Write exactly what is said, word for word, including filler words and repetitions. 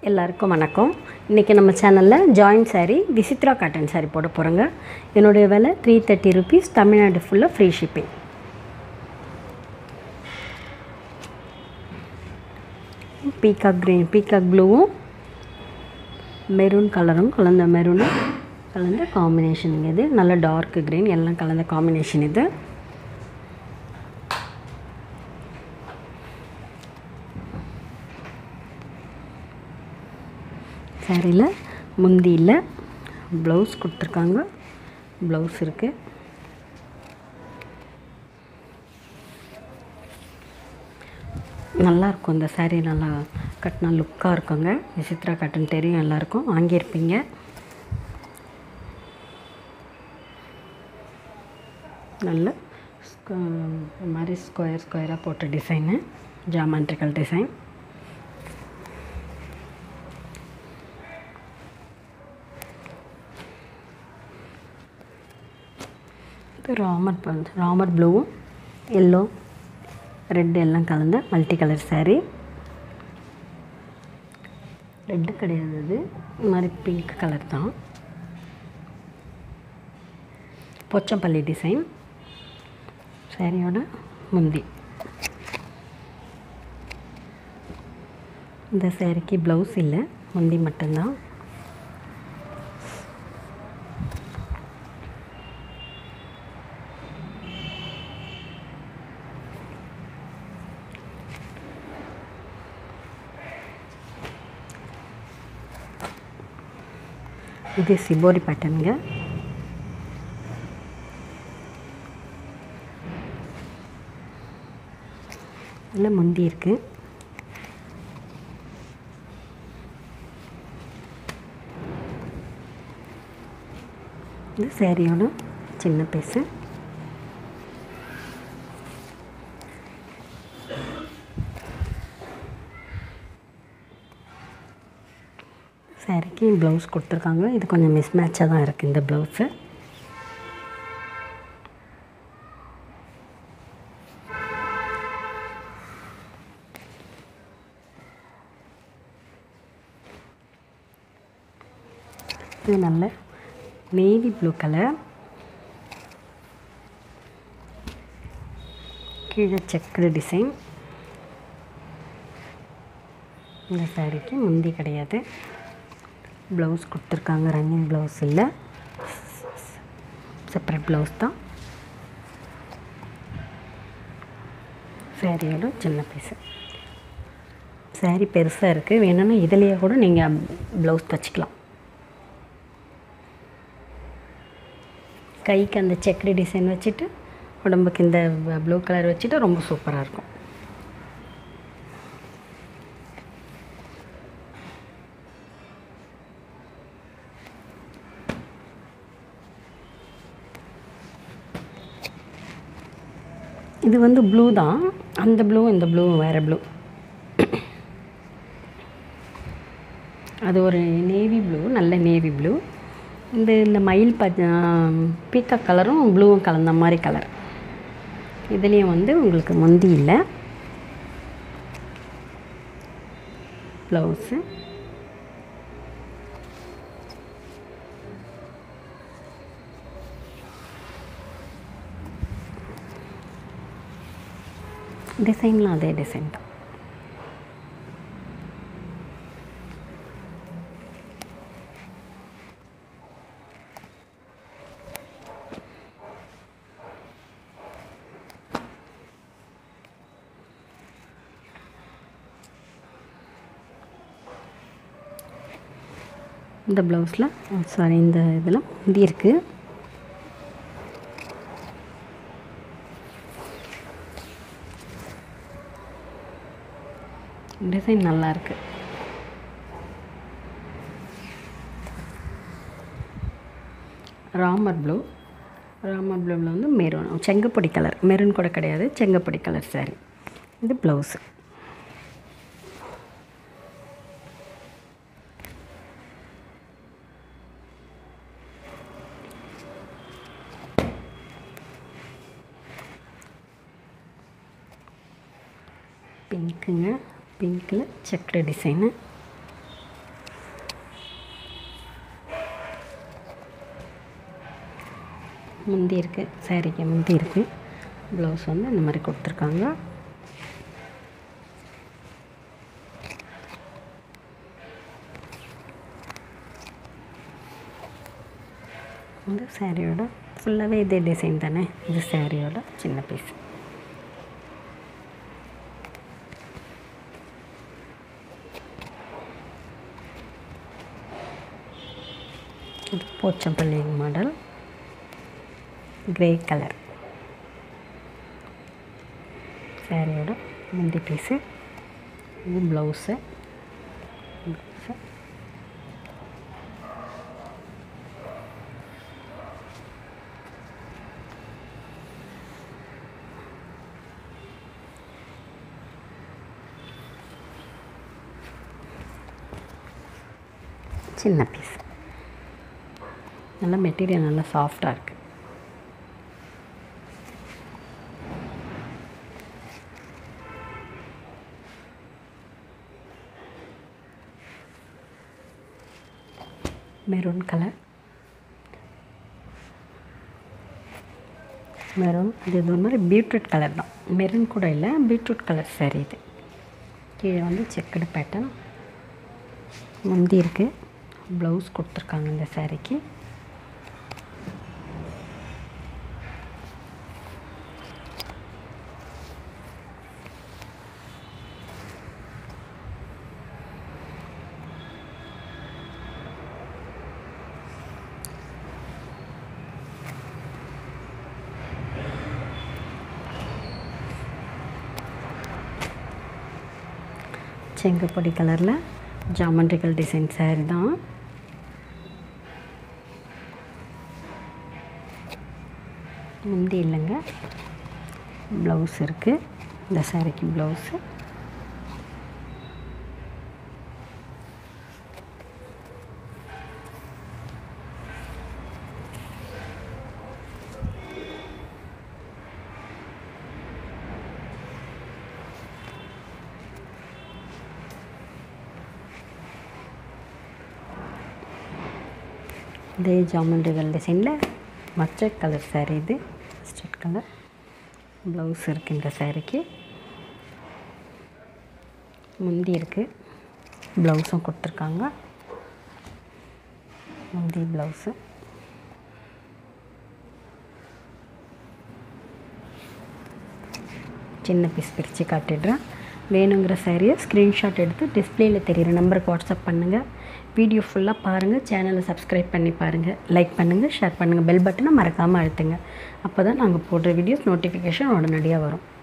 எல்லாருக்கும் வணக்கம். இன்றைக்கி நம்ம சேனலில் ஜாயின்ட் சாரீ விசித்ரா காட்டன் சாரீ போட போகிறோங்க. என்னுடைய விலை த்ரீ தேர்ட்டி ருபீஸ். தமிழ்நாடு ஃபுல்லாக free shipping. Peacock green peacock ப்ளூவும் மெரூன் கலரும் கலந்த மெரூனும் கலந்த காம்பினேஷன். இது நல்ல டார்க் க்ரீன் எல்லாம் கலந்த காம்பினேஷன். இது சாரியில் முந்தியில் ப்ளவுஸ் கொடுத்துருக்காங்க. ப்ளவுஸ் இருக்குது. நல்லாயிருக்கும் இந்த சாரீ. நல்லா கட்டினா லுக்காக இருக்குங்க. விசித்ரா காட்டன் தெரியும், எல்லாருக்கும் வாங்கியிருப்பீங்க. நல்ல மாதிரி ஸ்கொயர் ஸ்கொயராக போட்ட design, geometrical design. Ramar Ramar ப்ளூவும் எல்லோ ரெட்டு எல்லாம் கலந்த மல்டி கலர் சாரீ. ரெட்டு கிடையாது, அது இந்த மாதிரி பிங்க் கலர் தான். பொச்சம்பள்ளி டிசைன் சாரியோட முந்தி. இந்த சாரிக்கு ப்ளவுஸ் இல்லை, முந்தி மட்டும்தான். இது சிபோரி பேட்டர்னுங்க. இல்லை முந்தி இருக்குது. இது சாரியோட சின்ன பீஸு. சாரிக்கு ப்ளவுஸ் கொடுத்துருக்காங்க. இது கொஞ்சம் மிஸ் மேட்சாக தான் இருக்குது இந்த ப்ளவுஸு. இது நல்ல நேவி ப்ளூ கலர். கீழே செக்குடு டிசைன். இந்த சாரிக்கு முந்தி கிடையாது. ப்ளவுஸ் கொடுத்துருக்காங்க. ரன்னிங் ப்ளவுஸ் இல்லை, செப்பரேட் ப்ளவுஸ் தான். சாரியோட சின்ன பீஸு. சாரி பெருசாக இருக்குது, வேணும்னா இதிலேயே கூட நீங்கள் ப்ளவுஸ் தைச்சிக்கலாம். கைக்கு அந்த செக்குடு டிசைன் வச்சுட்டு உடம்புக்கு இந்த ப்ளூ கலர் வச்சுட்டு ரொம்ப சூப்பராக இருக்கும். இது வந்து ப்ளூ தான். அந்த ப்ளூ இந்த ப்ளூ வேறு ப்ளூ. அது ஒரு நேவி ப்ளூ, நல்ல நேவி ப்ளூ. இந்த இந்த மயில் ப பீக்காக் கலரும் ப்ளூவும் கலந்த மாதிரி கலர். இதுலேயும் வந்து உங்களுக்கு முந்தி இல்லை. ப்ளவுஸு டிசைன்லாம் அதே டிசைன் தான். இந்த ப்ளவுஸில் சாரி இந்த இதில் முந்தி இருக்குது. டிசைன் நல்லா இருக்குது. ராமர் ப்ளூ. ராமர் ப்ளூவில் வந்து மெரூன், செங்கப்பொடி கலர். மெரூன் கூட கிடையாது, செங்கப்பொடி கலர் சாரி. இது ப்ளவுஸு. பிங்க்குங்க, பிங்க்கில் செக்குடு டிசைனு. முந்தி இருக்குது, சாரீக்கு முந்தி இருக்குது. ப்ளவுஸ் வந்து இந்த மாதிரி கொடுத்துருக்காங்க. இந்த சாரியோட ஃபுல்லாகவே இதே டிசைன் தானே. இது சாரியோட சின்ன பீஸ். இது போச்சம்பள்ளி மாடல், கிரே கலர். சாரியோட முந்தி பீஸு. இது ப்ளவுஸு. ப்ளவுஸு சின்ன பீஸ். நல்லா மெட்டீரியல் நல்லா சாஃப்டாக இருக்குது. Maroon colour. மெரூன் இது ஒரு மாதிரி பீட்ரூட் கலர் தான், மெரூன் கூட இல்லை, பீட்ரூட் கலர் சாரி இது. கீழே வந்து செக்குடு பேட்டர்ன். முந்தி இருக்குது. ப்ளவுஸ் கொடுத்துருக்காங்க இந்த சாரிக்கு. செங்கப்பொடி கலரில் ஜாமெண்ட்ரிக்கல் டிசைன் சாரி தான். முந்தி இல்லைங்க, ப்ளவுஸ் இருக்குது. இந்த சாரிக்கு ப்ளவுஸு. இதே ஜாமெண்ட்ரிக்கல் டிசைனில் மஸ்டர்ட் கலர் சாரீ. இது மஸ்டர்ட் கலர். ப்ளவுஸ் இருக்குது இந்த சாரீக்கு. முந்தி இருக்குது. ப்ளவுஸும் கொடுத்துருக்காங்க. முந்தி ப்ளவுஸு. சின்ன பீஸ் பிரித்து காட்டிடுறேன். வேணுங்கிற சாரியை ஸ்க்ரீன்ஷாட் எடுத்து டிஸ்பிளேயில் தெரிகிற நம்பருக்கு வாட்ஸ்அப் பண்ணுங்கள். வீடியோ ஃபுல்லாக பாருங்கள். சேனலை சப்ஸ்கிரைப் பண்ணி பாருங்கள். லைக் பண்ணுங்கள், ஷேர் பண்ணுங்கள். பெல் பட்டனை மறக்காமல் அழுத்துங்க. அப்போ தான் நாங்கள் போடுற வீடியோஸ் நோட்டிஃபிகேஷன் உடனடியாக வரும்.